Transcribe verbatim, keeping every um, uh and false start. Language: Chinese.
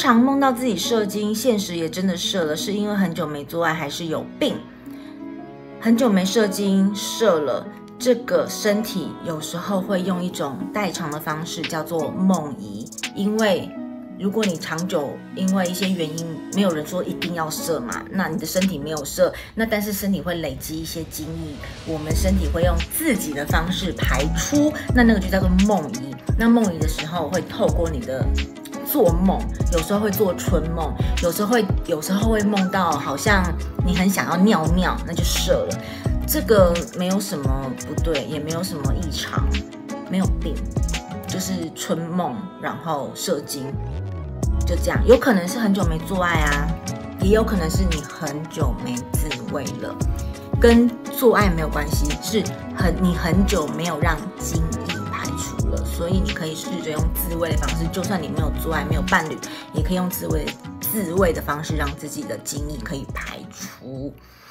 常梦到自己射精，现实也真的射了，是因为很久没做爱还是有病？很久没射精射了，这个身体有时候会用一种代偿的方式，叫做梦遗。因为如果你长久因为一些原因，没有人说一定要射嘛，那你的身体没有射，那但是身体会累积一些精液，我们身体会用自己的方式排出，那那个就叫做梦遗。那梦遗的时候会透过你的做梦，有时候会做春梦，有时候会有时候会梦到好像你很想要尿尿，那就射了。这个没有什么不对，也没有什么异常，没有病，就是春梦，然后射精，就这样。有可能是很久没做爱啊，也有可能是你很久没自慰了，跟做爱没有关系，是很你很久没有让精液排出了，所以你可以试着用自慰的方式，就算你没有做爱，没有伴侣，也可以用自慰自慰的方式让自己的精液可以排出。